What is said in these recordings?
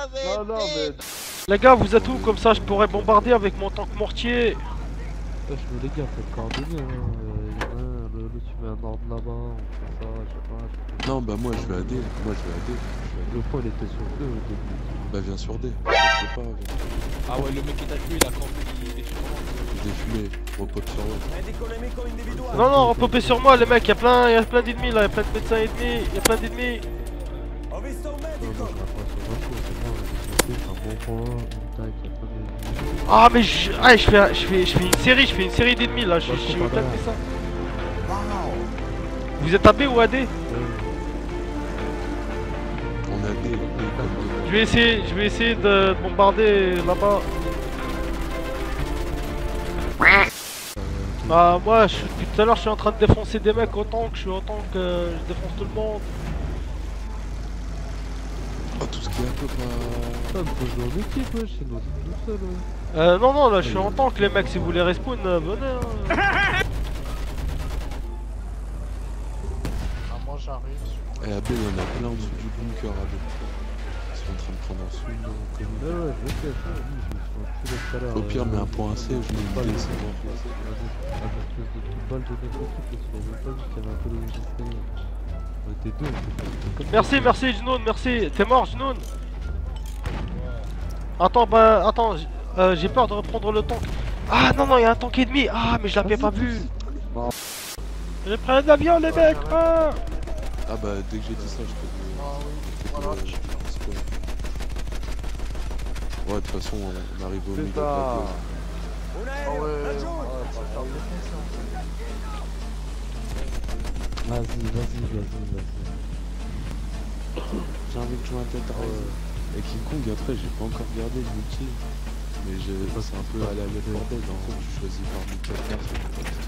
Non, non, mais. Les gars, vous êtes où? Comme ça, je pourrais bombarder avec mon tank mortier. Wesh, mais les gars, faites coordonner, hein. L'autre, tu mets un ordre là-bas, on fait ça, je sais pas. Non, bah moi je vais à D. Le point, il était sur 2 au début. Bah viens sur D. Je sais pas. Ah ouais, le mec qui t'a tué, il a campé, il est sur moi. Je l'ai fumé. Repop sur moi. Non, non, repopez sur moi, les mecs. Y'a plein d'ennemis là, y'a plein de médecins ennemis, y'a plein d'ennemis. Non, moi, je la prends sur 20 coups, c'est bon, c'est un bon point, une taille, y'a pas de. Ah, mais je fais une série d'ennemis là, je veux pas fait ça. Vous êtes à B ou à D? On a D. Je vais essayer de bombarder là-bas. Bah moi depuis tout à l'heure je suis en train de défoncer des mecs autant que je défonce tout le monde. Oh tout ce qui est un peu pas. Putain, faut jouer en équipe, wesh, c'est nous tout seul, ouais. Non non là je suis en tank les mecs, si vous voulez respawn venez hein. Ah, moi j'arrive. Et à B, il y en a plein du bunker à B. Ils sont en train de prendre un sous. Ouais, ouais, je sais, je me suis enculé tout à l'heure. Au pire, mets un point C, je mets une D, c'est bon. Avec espèce de petite balle de défense, parce qu'on avait pas vu qu'il y avait un peu de logistique. On était deux, on était comme Merci, merci Jnoun, merci. T'es mort Jnoun. Attends bah attends, j'ai peur de reprendre le tank. Ah non non, il y a un tank ennemi. Ah mais je l'avais pas vu. J'ai pris un avion les mecs. Ah. Ah bah, dès que j'ai dit ça, je te dis. Ouais, de toute façon, on arrive au milieu de la Ah pause. ouais, Vas-y. J'ai envie de jouer un tête et King Kong, après, j'ai pas encore regardé le multi. Mais c'est un peu à la lettre bordel, dans le fond, tu choisis parmi 4 personnes.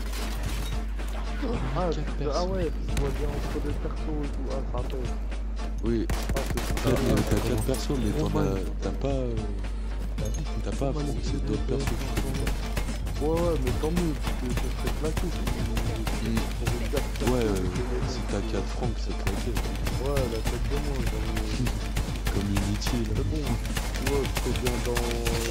Ah ouais, tu vois bien entre deux persos et tout. Ah, ça rappelle. Oui, t'as 4 persos, mais t'as pas à foncer d'autres persos. Ouais, mais tant mieux, parce que ça serait claqué. Ouais, si t'as 4 francs, c'est tranquille. Ouais, la tête de moi, Comme Unity, là. c'est bon. Ouais, c'est bien dans.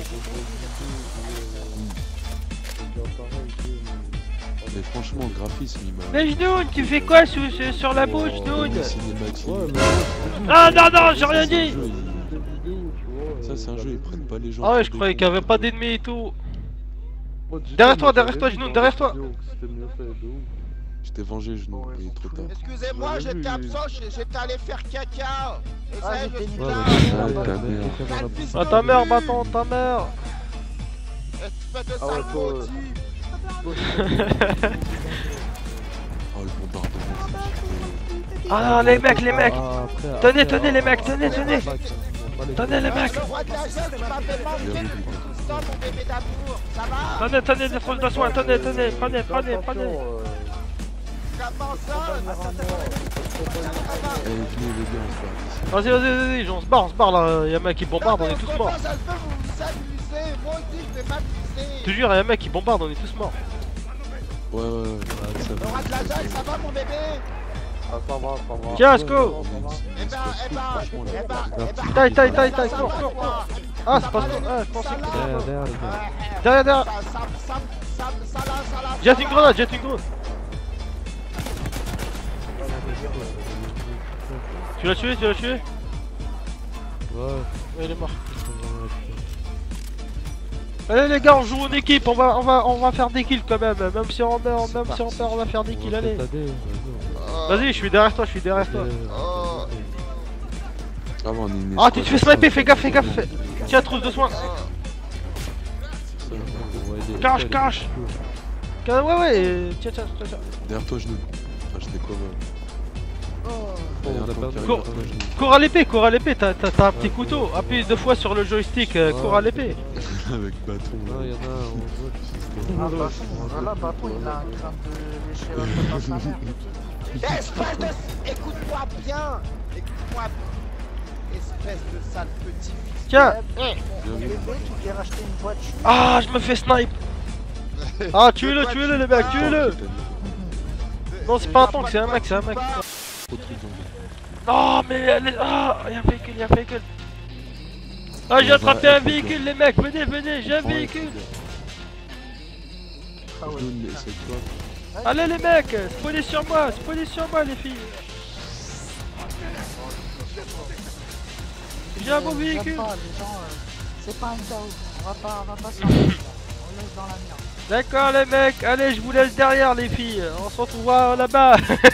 C'est bien pareil, tu sais. Mais franchement, le graphisme, il m'a. Mais Jnoun, tu fais quoi sur la bouche Jnoun? Les cinématiques. Ouais, mais. Ah non non, j'ai rien dit. Ça, c'est un jeu, ils prennent pas les gens. Ah ouais, pour je des croyais cons. qu'il y avait pas d'ennemis et tout. Derrière toi, Jnoun, derrière toi. C'était mieux fait, de ouf. Je t'ai vengé, je n'ai il est trop tard. Excusez-moi, j'étais absent, j'étais allé faire caca. Et ça, je suis là. Ah ta mère, bâton, ta mère. Espèce de Ah ouais, sale toi, maudit. Oh, le bombardement, c'est Ah non, les mecs. Tenez, Tenez les mecs, tenez. Tenez les mecs. Le roi de la jungle m'avait manqué depuis tout ça, mon bébé d'amour. Ça va? Tenez, des trousses de soins, tenez, prenez. Comment ça? Eh, venez les gars, on se bat. Vas-y, on se barre là, y'a un mec qui bombarde, on est tous morts. Comment ça se fait, vous vous amusez? Moi aussi, je vais m'amuser. Je te jure, y'a un mec qui bombarde, on est tous morts. Ouais, ça Le va. roi de la jungle, ça va, mon bébé? Ah, ça va. Tiens, Asco. Taille, cours. Ah, c'est pas ça. Ah, je pensais que derrière les gars. derrière. Jette une grenade. Tu l'as tué? Ouais. Il est mort. Allez les gars, on joue en équipe, on va faire des kills quand même si on meurt, on va faire des kills, allez. Vas-y, je suis derrière toi. Ah, bon, on est une Ah, tu te fais sniper, fais gaffe. Tiens, trousse de soins. Cache. Ouais, tiens. Derrière toi, genou. Ah, je t'ai cover. Cours à l'épée, t'as un petit couteau. Appuie 2 fois sur le joystick, cours à l'épée. Avec bâton. Non, y'en a un, on voit. Voilà, Bâton, il a un crâne de lécher la tête à sa mère. Espèce de... Écoute-moi bien. Espèce de sale petit fils. Tiens. Mon bébé, tu t'es racheté une voiture. Ah, je me fais snipe. Ah, tuez-le les mecs, tuez-le. Non, c'est pas un tank, c'est un mec. Non, mais elle est... Ah, y'a un véhicule. Ah, j'ai attrapé un véhicule, les mecs, venez, venez, j'ai un véhicule. Allez, les mecs, spawnez sur moi, les filles. J'ai un bon véhicule. C'est pas un chaos. On va pas sortir. On laisse dans la merde. D'accord, les mecs, allez, je vous laisse derrière, les filles. On se retrouvera là-bas.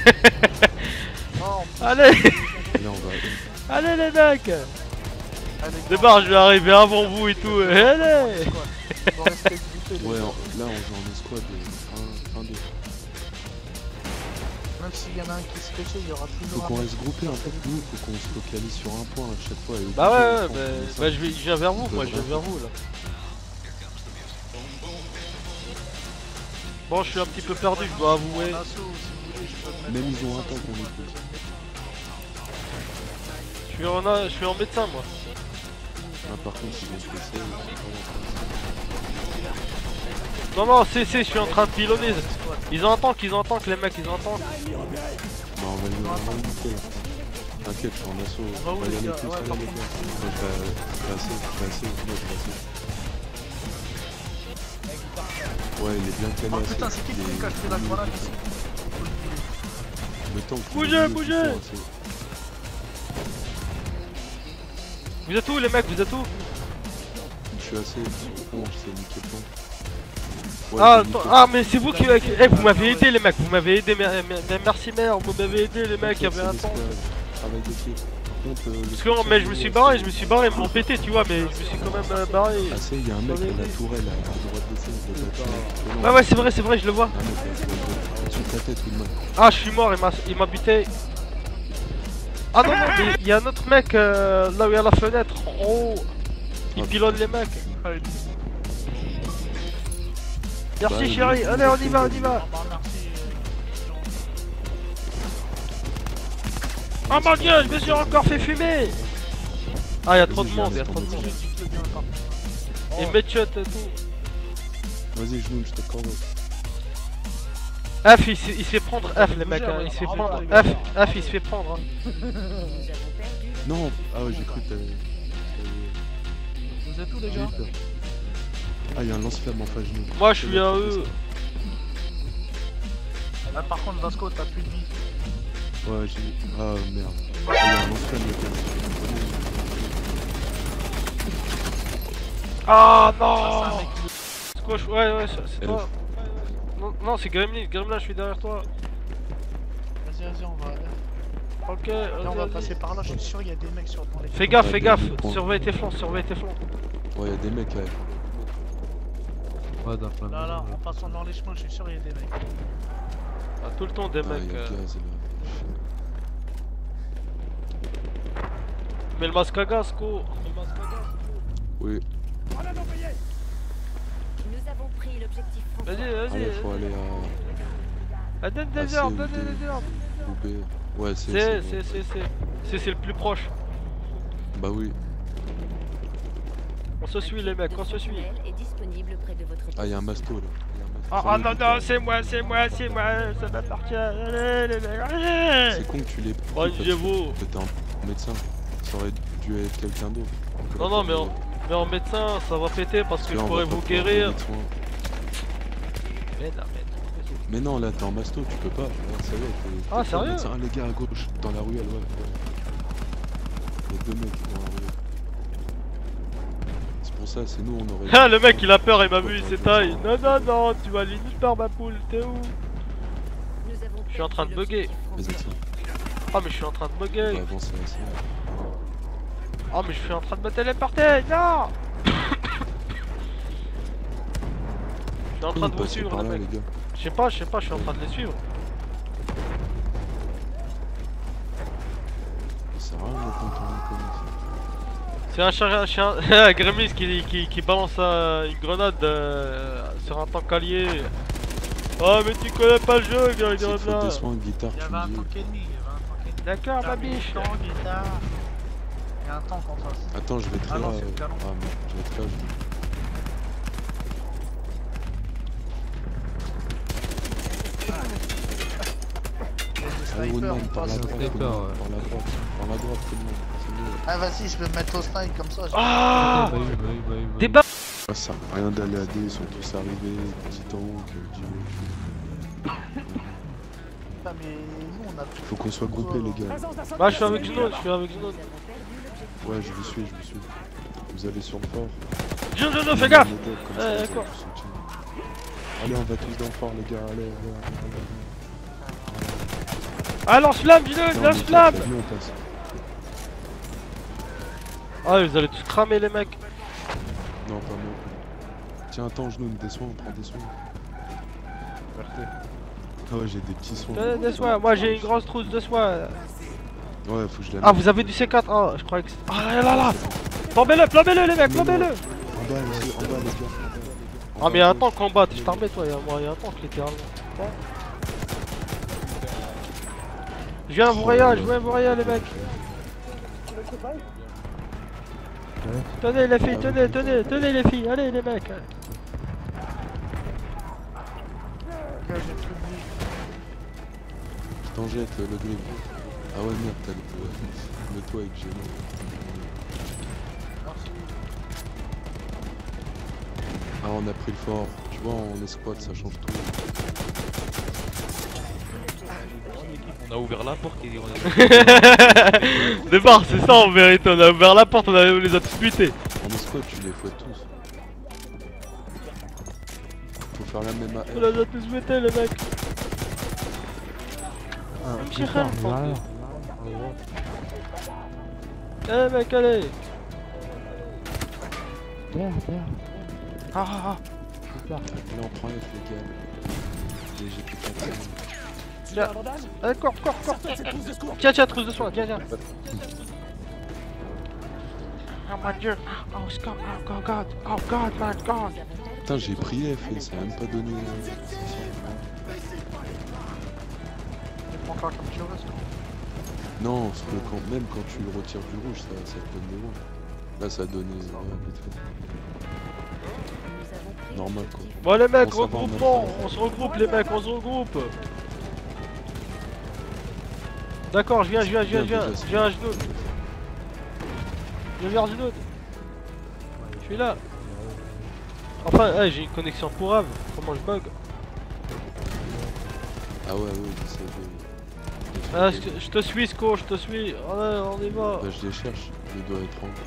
Allez. Allez, les mecs. Débarre, je vais arriver avant vous et tout. Allez. Ouais, là on joue en escouade 1-2. Même s'il y en a un qui se pêche, il y aura toujours. Faut qu'on reste groupé en fait, nous, faut qu'on se focalise sur un point à chaque fois. Et bah ouais, bah je viens vers vous, moi je viens vers vous là. Bon, je suis un petit peu perdu, je dois avouer. Même ils ont un temps qu'on écoute. Je suis en médecin moi. Ah, par contre, ils vont se laisser. Non, je suis en train de pilonner. Ils ont un tank, les mecs, ils ont un tank. Bah, on va le limiter là. T'inquiète, je suis en assaut. On va y aller tous, allez les gars. Moi, je vais assez, moi je vais assez. Ouais, il est bien calé. Oh putain, c'est qui qui cache la grenade ici? Le tank. Bougez. Vous êtes où les mecs, vous êtes où? Je suis assez bon, je sais niquer le tank. Ouais, ah mais c'est vous qui... Eh, vous m'avez aidé les mecs, vous m'avez aidé, merci mère, vous m'avez aidé les mecs, il y avait un temps. Parce que mais je me suis barré, ils m'ont pété tu vois, mais je me suis quand même barré. Ah c'est, il y a un mec à la tourelle à droite de ça. Ouais c'est vrai, je le vois. Sur ta tête ou le mec. Ah je suis mort, il m'a buté. Ah non mais il y a un autre mec là où il y a la fenêtre, en haut. Il pilote les mecs. Merci chérie, allez on y va. Oh mon dieu, je me suis encore fait fumer. Ah y'a trop de monde, Et medshot et tout. Vas-y je je t'accorde. F il se fait prendre F les mecs, il se fait prendre F il se fait prendre. Non, ah ouais j'ai cru que t'avais... Vous êtes où les gars? Ah y'a un lance-flamme en face de nous. Moi je suis à eux. Ah, par contre Vasco t'as plus de vie. Ouais j'ai... Ah merde. Ah y'a un lance-flamme les gars. Ah non. Squash, ouais c'est toi. Non c'est Gremlin, je suis derrière toi. Vas-y on va... Ok, là on va passer par là, je suis sûr il y a des mecs sur les... Fais gaffe, surveille tes flancs. Ouais y'a des mecs là. Ouais, là, en passant dans les chemins, je suis sûr il y a des mecs. Ah, tout le temps des mecs. Y'a gaz là. Mets le masque à gaz, co. Oui. Nous avons pris l'objectif français. Vas-y. Allez, faut aller à... Donne des ordres. B. Ouais, c'est le plus proche. Bah oui. On se suit les mecs, on se suit. Ah y'a un masto là. Ah non, c'est moi, ça m'appartient. Allez les mecs, allez. C'est con que tu l'aies pris. Rangez-vous. T'étais un médecin. Ça aurait dû être quelqu'un d'autre. Non, mais en médecin, ça va péter parce que je pourrais vous guérir. Mais non, là t'es en masto, tu peux pas. Là, ça y est, ah, sérieux? Ah, les gars à gauche, dans la ruelle, ouais. Il y a deux mecs dans la ruelle. C'est pour ça, c'est nous, on aurait... Ah, le mec il a peur, il m'a vu, il s'étaille. Non, tu vas aller nulle part ma poule, t'es où? Je suis en train de bugger. Vas-y, tiens. Ah, mais je suis en train de bugger. On va avancer assez. Oh, mais je suis en train de me téléporter, non. Je suis en train de vous suivre, les mecs. Je sais pas, je suis en train de les suivre. Ça sert à rien quand on connaît. C'est un chien Grémis qui balance une grenade sur un tank allié. Oh mais tu connais pas le jeu, gars, il faut descendre une guitare, il y avait un tank ennemi, D'accord, ma biche. Il y a un tank en face. Attends, je vais être là. Ah merde, je vais être là. Allez, Woodman, par la droite, tout le monde. Ah vas-y, je vais me mettre au snipe comme ça. Ah Bah oui. Des balles. Ça sert à rien d'aller à D, ils sont tous arrivés, petit tank, Putain, mais nous on a pris. Faut qu'on soit groupés les gars. Bah je suis avec Juno, je suis avec Juno. Ouais, je vous suis. Vous allez sur le fort. Juno, fais gaffe. Comme ça, vous avez d'accord. du soutien. Allez, on va tous dans le fort les gars, allez. Ah lance-flamme, Juno, Non, lance-flamme. on passe. Ah vous allez tous cramer les mecs. Non, pas moi. Tiens, attends, je nous des soins, on prend des soins. Ah ouais, j'ai des petits soins. Des soins, moi j'ai une grosse trousse de soins. Ouais, faut que je la Ah mette. vous avez du C4, ah je croyais que c'est... Ah là Plombez-le les mecs, plombez-le. En bas, les gars. Ah mais y'a un tank en bas, je t'armets toi, y'a un tank littéralement. Je viens vous rien les mecs. Tenez les filles, tenez les filles, allez les mecs. Je t'en jette le green. Ah ouais, merde, t'as le toit avec Géno. Ah, on a pris le fort. Tu vois, en escouade, ça change tout. On a ouvert la porte et on a... Départ, c'est ça en vérité, on a ouvert la porte, on les a tous butés. En escouade, tu les fouettes tous. Faut faire la même On les a tous butés les mecs. Même si rien. Allez mec, allez. Ah. Là, on prend F, les gars. Et j'ai plus de temps. Tiens, allez, cours. Tiens, trousse de soin, viens. Oh mon dieu, oh god, my god. Putain, j'ai pris F et ça a même pas donné. Encore comme tu restes. Non, parce que même quand tu le retires du rouge, ça te donne des loin. Là, ça a donné. Vite fait. Normal quoi. Bon les mecs, On s'en va en regroupons, on se regroupe les mecs, on se regroupe. D'accord, je viens à genoux. Je viens à genoux. Je suis là. Enfin, j'ai une connexion pour Ave, comment je bug. Ah ouais, j'essaie de... Ah, je te suis Sco, je te suis. Allez, on y va. Bah, je les cherche, il doit être en...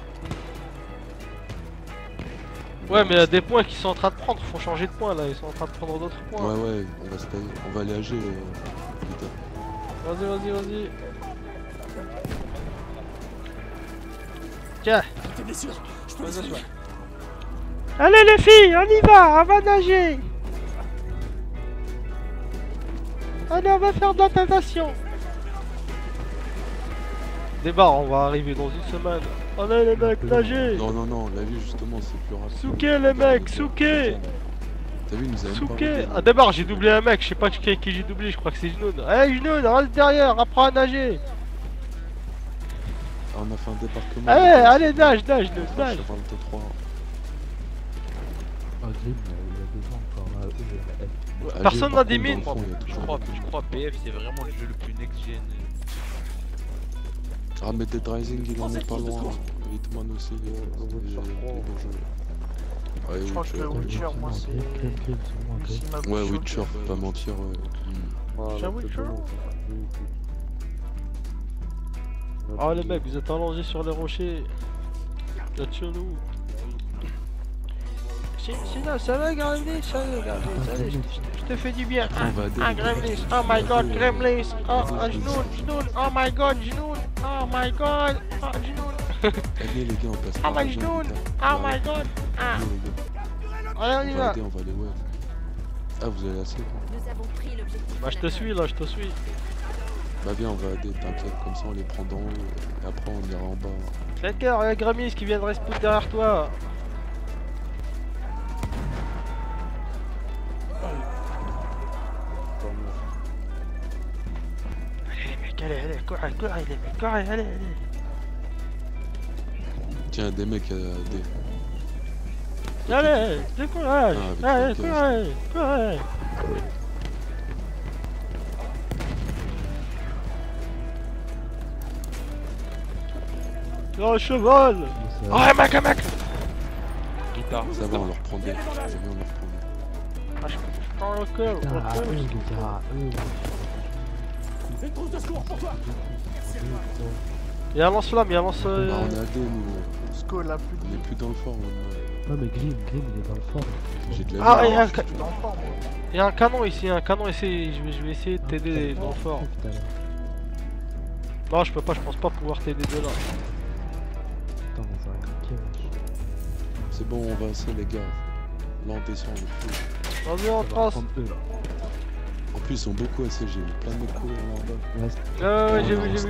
Ouais, mais il y a des points qui sont en train de prendre, faut changer de point là, ils sont en train de prendre d'autres points. Ouais, on va se tailler. On va aller à G, putain. Vas-y. Tiens. Allez les filles, on y va, on va nager. Allez, on va faire de la natation. Débarre, on va arriver dans une semaine. Allez les mecs, nager. Non, la vie justement c'est plus rapide. Souquet les mecs, souquet. T'as vu, il nous a même pas Souquet. regardé. Ah d'abord j'ai doublé un mec, je sais pas qui j'ai doublé, je crois que c'est Jnoun. Hey Jnoun, reste derrière, apprends à nager. Ah, on a fait un débarquement. Allez, nage. Je vais voir le T3. Ah, Grim, il y a des gens encore là. Personne n'a des mines. Je crois PF c'est vraiment le jeu le plus next-gen. Ah, mais Dead Rising il en est pas loin. Hitman aussi, des bons jeux. Ouais, Je crois que le Witcher, moi c'est. Ouais, Witcher, faut pas mentir. Ouais. J'ai un Witcher. Oh les mecs, vous êtes allongés sur les rochers. Vous êtes chelou. Sinon, ça va Gremlins, je te fais du bien. Gremlins, oh my god, Gremlins. Oh, Jnoun, oh my god, Jnoun. Allez les gars, on passe par la Jnoun, zone, oh my god. Allez les gars. Allez, on y va. On va aller ouais. Ah, vous allez assez quoi. Nous avons pris l'objectif. Bah, je te suis là, je te suis. Bah viens, on va aider, t'inquiète, comme ça on les prend d'en haut. Et après on ira en bas. D'accord, il y a Gremlins qui vient de respawn derrière toi. Allez, courez les mecs, allez. Tiens, des mecs à des... Allez, décourage. Ah, Allez, avec le courez. Oh, un cheval. Oh, un mec, un mec. Guitare. Ça va, on leur prend des. Ça va, on leur prend des. Ah, je prends le cœur. Il y a un lance-flamme, il y a un lance... Bah, on est AD, nous. Sco la plus On est plus dans le fort, maintenant. Non mais Grim il est dans le fort. J'ai de la Ah, vie, il y a un je suis dans le fort. Il y a un canon ici, un canon ici. Je vais essayer de t'aider dans le fort. Non, je peux pas, je pense pas pouvoir t'aider de là. Attends mais ça va cliquer. C'est bon, on va assez, les gars. Là, on descend, on le fait. Vas-y, on trace. En plus, ils sont beaucoup assez, j'ai vu plein de mecs courir là-bas. Ouais, j'ai vu, j'ai vu.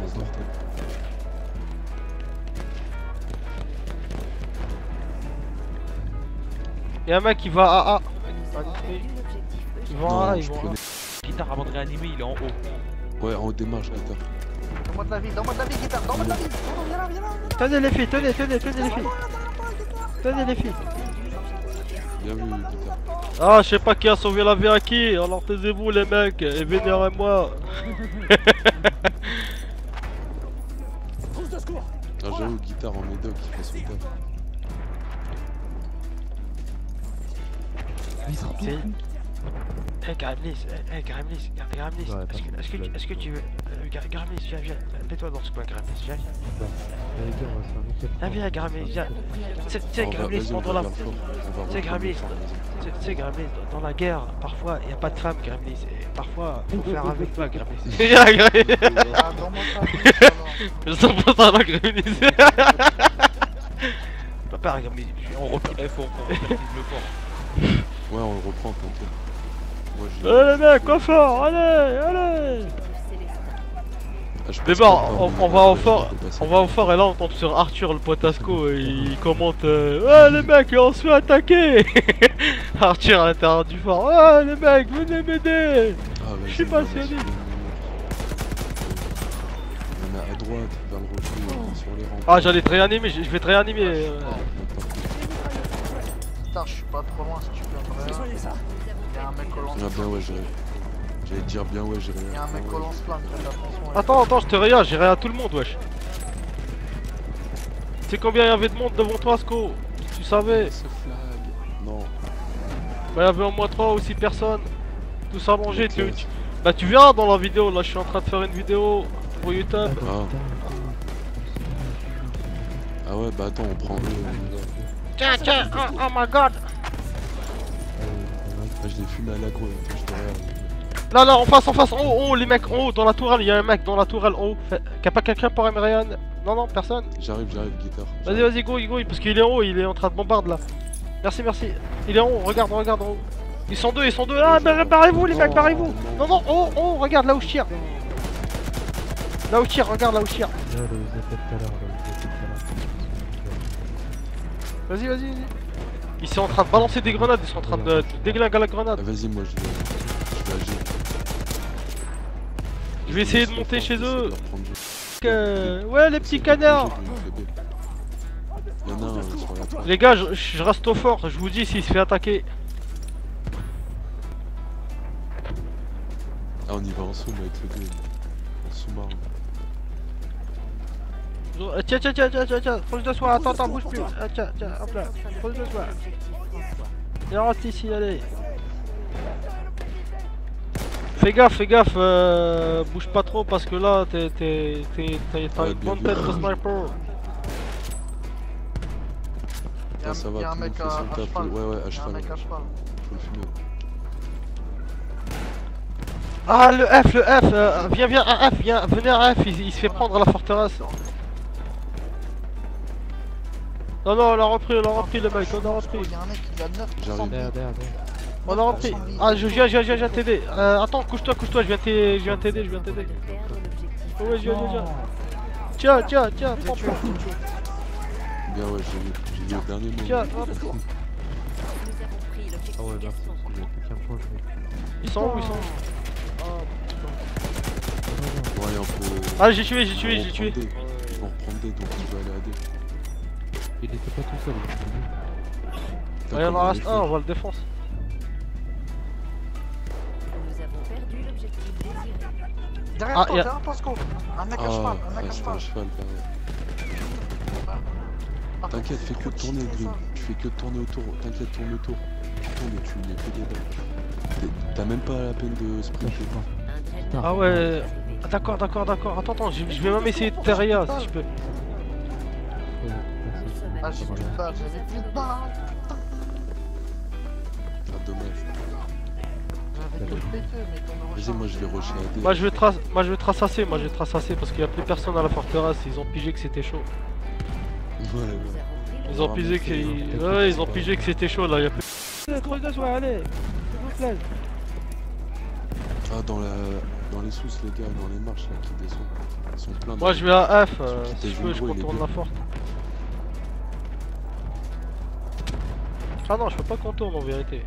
Y'a un mec qui va à A. Ils vont à A, ils vont à A. Guitare avant de réanimer, il est en haut. Ouais, en haut des marches, Guitare. Donne-moi de la vie, guitare, donne-moi de la vie. Viens là, viens là. Tenez les filles, tenez les filles. Tenez les filles. Bien vu, Guitare. Ah, je sais pas qui a sauvé la vie à qui, alors taisez-vous les mecs et vénérez-moi. Ah, j'avoue, Guitare en médoc, il fait son taf. Hey Grimlis, est-ce que tu veux... Grimlis, viens, mets-toi dans ce coin, Grimlis, viens. Viens, Grimlis, viens. C'est Grimlis, dans la... C'est Grimlis, dans la guerre, parfois, il n'y a pas de femme, Grimlis, et parfois, faut faire avec toi, Grimlis. Viens, Grimlis. Ah, donne-moi de la vie, alors. Je sens pas ça, là, Grimlis. Papa, Grimlis, On repère F, on repère le fort. Ouais, on le reprend, t'inquiète. Allez les mecs, au fort, allez. Mais bon, on va au fort, et là on tombe sur Arthur le potasco et il commente ouais les mecs, on se fait attaquer. Arthur à l'intérieur du fort, ouais les mecs, venez m'aider. Je suis passionné. On est à droite, vers le rocher, sur les rampes. Ah j'allais te réanimer, je vais te réanimer. Putain, je suis pas trop loin si tu peux me réanimer. Il y a un mec au lance-flamme. Ah bien ouais, j'allais dire bien ouais, j'ai rien. Il y a un mec au lance-flamme, fais attention. Attends, je te réa, j'ai rien à tout le monde wesh. Tu sais combien il y avait de monde devant toi Sco? Tu savais? Ce flag. Non. Bah il y avait au moins 3 ou 6 personnes. Tous allongés, bah tu verras dans la vidéo, là je suis en train de faire une vidéo pour YouTube. Ah ouais, bah attends, on prend eux. Tiens, oh my god. Ah, je l'ai fumé à l'aggro, je te regarde. Là, en face, en haut, les mecs, en haut, dans la tourelle, il y a un mec dans la tourelle, en haut. Y'a pas quelqu'un pour Ryan? Non, personne. J'arrive, Guitare. Vas-y, go, parce qu'il est en haut, il est en train de bombarder là. Merci. Il est en haut, regarde en haut. Ils sont deux, ah, barrez-vous les mecs, barrez-vous. Non, en haut, regarde là où je tire. Regarde là où je tire. Vas-y. Ils sont en train de balancer des grenades, ils sont en train de déglinguer la grenade. Ah, vas-y, moi je vais agir. Je vais essayer de monter chez eux. Ouais, les petits canards. Il y en a un sur la toile. Les gars, je reste au fort, je vous dis s'il se fait attaquer. Ah, on y va en soum avec le gars. En sous-marin. Tiens, proche de soi, attends, bouge plus. Tiens, hop là, proche de soi. Il reste ici, allez. Fais gaffe, bouge pas trop parce que là, t'as une bonne tête de sniper. Ah, ça va, il y a un tout le monde mec fait à son taf. cheval. Ouais, à Il y a un cheval. mec à cheval. Faut le fumer. Ah, le F, viens, un F, venez un F, il se fait prendre à la forteresse. Non, on a repris le mec, on a repris. Il y a un mec qui a 9%. J'arrive. Derrière. On a repris. Ah, je viens t'aider. Attends, couche-toi, je viens t'aider. Ouais, je viens. Tiens, prends. Bien, ouais, j'ai vu le dernier mot. Tiens, hop. Ah ouais, merci, il y a quelqu'un pour jouer. Ils sont où? Bon, allez, on peut... Ah, j'ai tué. Ils vont reprendre des, donc tu vas aller à D. Il était pas tout seul, Il y en a reste un, on va le défoncer. Nous avons perdu l'objectif désiré. Derrière toi, Pasco. Un mec à cheval, Ah, c'était un cheval, bah ouais. T'inquiète, fais que tourner, Grim. Tu fais que tourner autour. T'inquiète, tourne autour. Tu tournes et tu mets que des balles. T'as même pas la peine de sprinter. Ah ouais. Ah, d'accord. Attends, je vais même essayer de Terria si je peux. Ah, j'ai plus de balles, j'avais plus de balles. Ah, dommage. J'avais tout le P2, mais ton Vas-y, moi je vais rusher AD. Moi je vais te rassasser, parce qu'il y a plus personne à la forteresse, ils ont pigé que c'était chaud. Ouais. Ils ont pigé que ouais, ils ont pigé que c'était chaud là, il y a plus. Trop de joie, allez, s'il vous plaît. Ah, dans les sous, les gars, dans les marches là qui descendent. Ils sont pleins. Moi je vais à F, Qui si je veux je gros, il est contourne bien. la forte. Ah non, je peux pas contourner en vérité.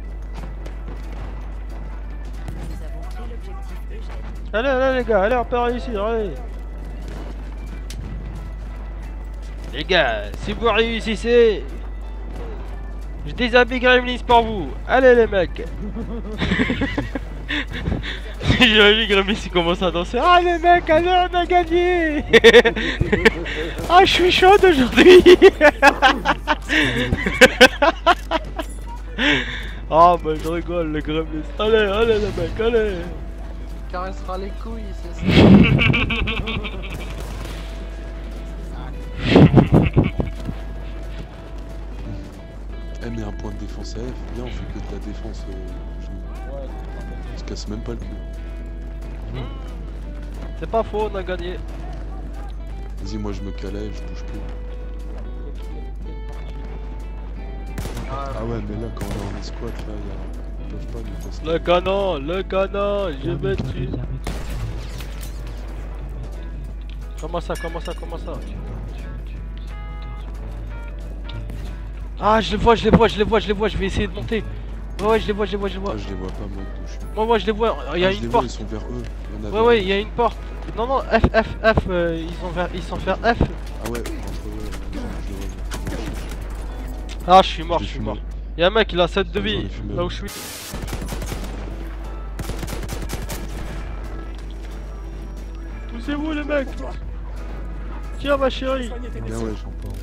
Nous avons pris l'objectif Eugène. Allez les gars, allez on peut réussir, allez. Les gars, si vous réussissez, je déshabille Gremlins pour vous. Allez les mecs. J'ai vu Gremlins il commence à danser. Ah les mecs, allez on a gagné. Ah je suis chaude aujourd'hui. Ah bah je rigole les Gremlins. Allez les mecs, allez. caressera les couilles, c'est ça. Eh, mais un point de défense à F, viens, on fait que de la défense. On se casse même pas le cul. C'est pas faux, on a gagné. Vas-y, moi je me calais, je bouge plus. Ah ouais, mais là, quand on est en escouade, là, ils peuvent pas nous passer. Le canon, je me tue. Comment ça? Ah, je les vois, je vais essayer de monter. Ouais, je les vois. Ah, je les vois pas, moi, d'où je suis. Moi, je les vois, il y a Ah, je une les vois, porte. ils sont vers eux. Il y en a Ouais, vers il y a une porte. Non, F, ils sont vers F. Ah ouais, entre eux, je les vois. Ah, je suis mort. J'ai fumé. Y'a un mec, il a 7 de J'en ai vie, fumé. là où je suis. Poussez-vous les mecs. Tiens ma chérie. Bien, ouais, j'en parle.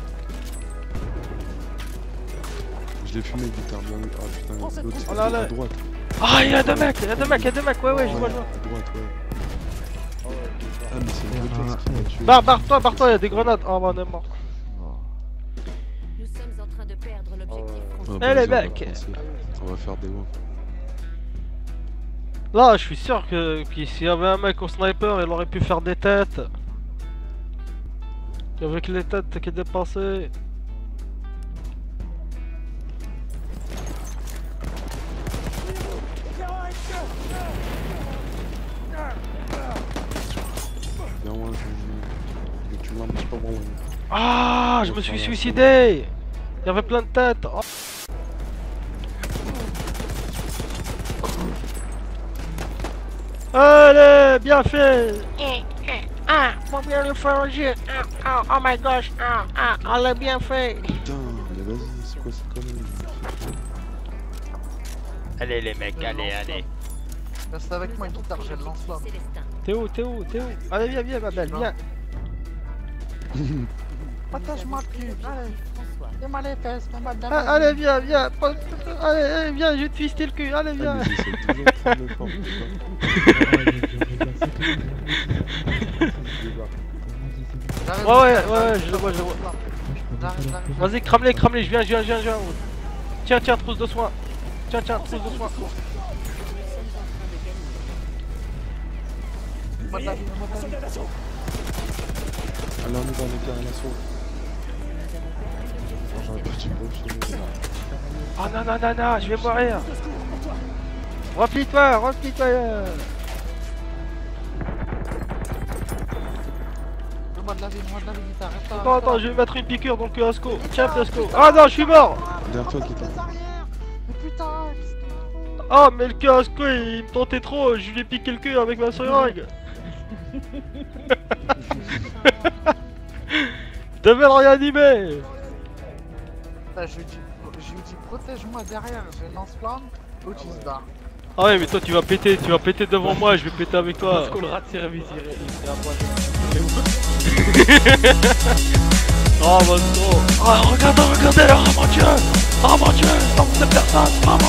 Je l'ai fumé, guitare, bien. Ah putain, l'autre, Oh là là. à droite. Ah, il y a deux mecs, ouais, je vois. À droite, ouais. Ah, mais c'est une vitesse qui m'a tué. Barre-toi, il y a des grenades. Oh, bah, on est mort. Nous sommes en train de perdre l'objectif Ah, français. Eh, les vas-y, on va mecs. foncer. On va faire des wins. Là, je suis sûr que s'il y avait un mec au sniper, il aurait pu faire des têtes. Avec les têtes qui dépassaient. Bien, ouais, je tu l'as pas bon. Ah, je me suis suicidé. Il y avait plein de têtes. Oh. Allez, bien fait. Mon bien le faire au jeu. Oh my gosh. On l'a bien fait. Putain, mais vas-y, c'est quoi cette connerie? Allez les mecs, allez. Reste avec moi, guitare, j'ai le lance-flamme. Célestin. T'es où? Allez, viens, ma belle, viens. Partage-moi le cul, allez. François. Fais-moi les fesses, fais-moi de la Ah, allez, viens. Allez, viens, je vais te fister le cul. Allez, Ah, viens. mais j'essaie toujours de prendre le fort, Ouais, je le vois. J'arrive. Vas-y, crame-les, je viens. Tiens, trousse de soin. Tiens, trousse de soin. Fais-moi de la vie, fais-moi de la vie. Allez, on y va, les gars, à l'assaut. On va partir pour le chemin. Oh non, je vais mourir. Replie-toi. Fais-moi de la vie, guitare. Reste là, Attends, je vais mettre une piqûre dans le casco. Tiens, casco. Ah non, je suis mort. Derrière toi, guitare. Mais putain, qu'est-ce que tu Ah, mais le casco, il me tentait trop. Je lui ai piqué le cul avec ma seringue. Je devais le réanimer. Putain, je lui dis protège-moi derrière, j'ai le lance-flamme, l'autre il se barre. Ah ouais, mais toi tu vas péter devant moi, je vais péter avec toi. Parce qu'on le rat de service, il est à moi. Oh, votre gros. Oh, regardez, regardez là, oh mon dieu. Oh mon dieu, nombre de personnes, maman.